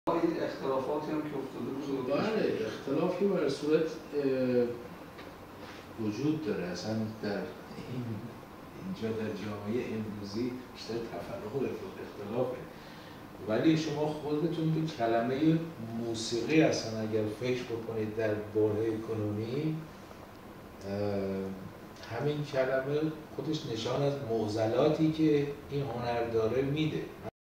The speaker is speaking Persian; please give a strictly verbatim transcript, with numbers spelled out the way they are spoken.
این اختلافاتی هم که افتاده بود. بله، اختلافی بر صورت وجود داره. اصلا در این اینجا در جامعه امروزی بیشتر تفرق و اختلافه. ولی شما خودتون به کلمه موسیقی اصلا اگر فکر بکنید در بره کنونی، همین کلمه خودش نشان از معضلاتی که این هنر داره میده.